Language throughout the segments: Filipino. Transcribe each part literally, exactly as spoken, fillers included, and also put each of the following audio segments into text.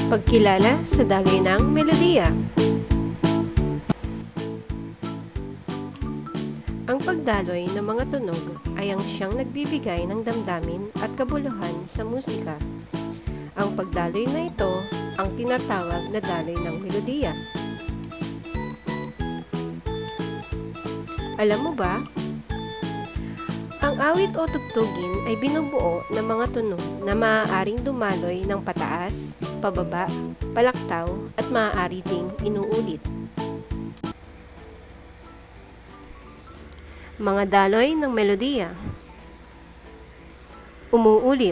Pagkilala sa daloy ng melodiya. Ang pagdaloy ng mga tunog ay ang siyang nagbibigay ng damdamin at kabuluhan sa musika. Ang pagdaloy na ito ang tinatawag na daloy ng melodiya. Alam mo ba? Ang awit o tugtugin ay binubuo ng mga tunog na maaaring dumaloy ng pataas, pababa, palaktaw at maaari ding inuulit. Mga daloy ng melodiya. Umuulit.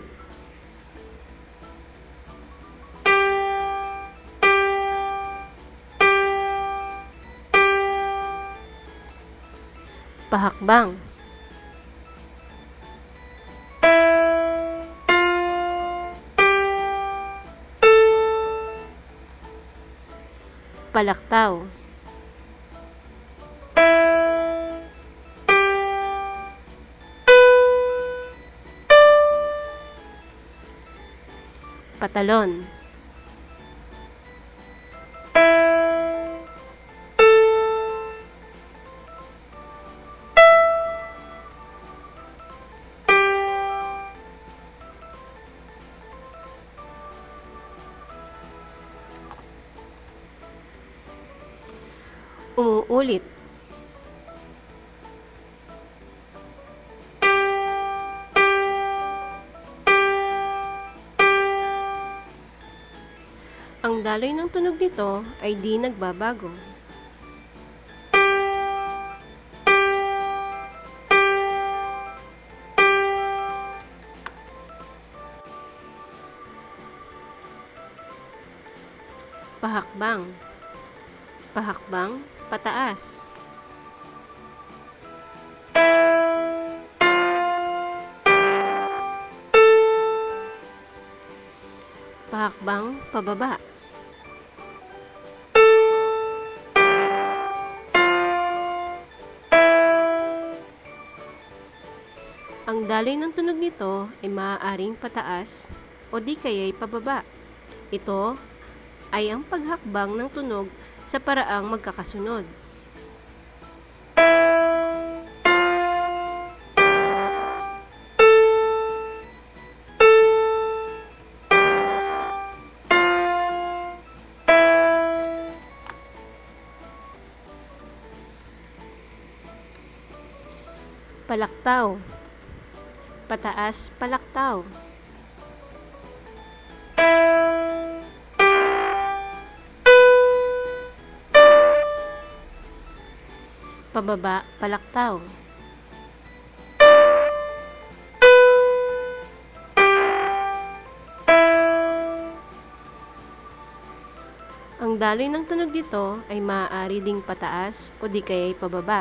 Pahakbang. Palaktaw. Patalon. Umuulit. Ang daloy ng tunog nito ay di nagbabago. Pahakbang. Pahakbang, pataas. Pahakbang, pababa. Ang daloy ng tunog nito ay maaaring pataas o di kaya'y pababa. Ito ay ang paghakbang ng tunog sa paraang magkakasunod. Palaktaw. Pataas, palaktaw. Pababa, palaktaw. Ang daloy ng tunog dito ay maaari ding pataas o di kaya'y pababa.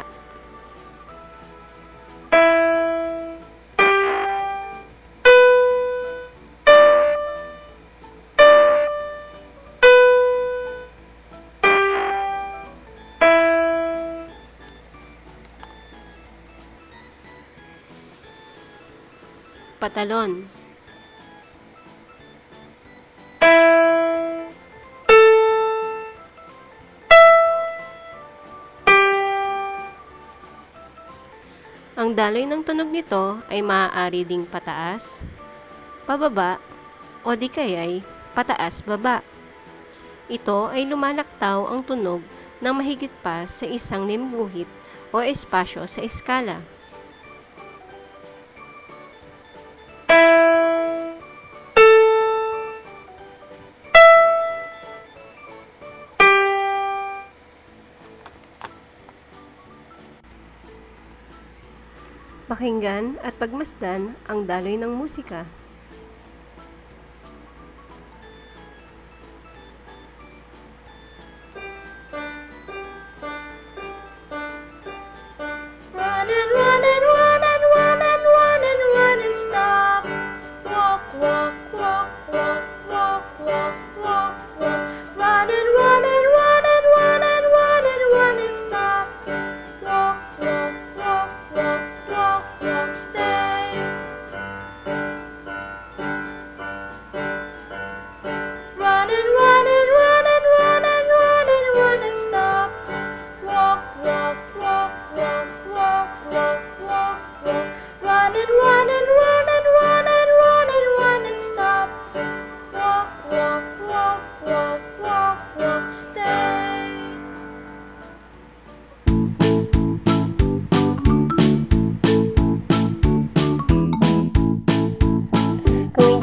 Patalon. Ang daloy ng tunog nito ay maaari ding pataas, pababa, o di kaya'y pataas-baba. Ito ay lumalaktaw ang tunog ng mahigit pa sa isang limguhit o espasyo sa eskala. Pakinggan at pagmasdan ang daloy ng musika. Run and run and run and run and run and run and stop. Walk, walk, walk, walk, walk, walk, walk, walk. Run and run and run and run and run and run and stop. Walk, walk, walk, walk, walk, walk, stay.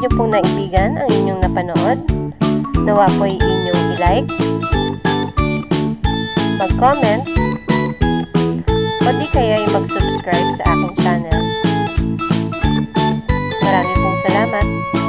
nyo pong naibigan ang inyong napanood. Nawa po'y inyong i-like, mag-comment, o di kaya ay mag-subscribe sa aking channel. Maraming pong salamat.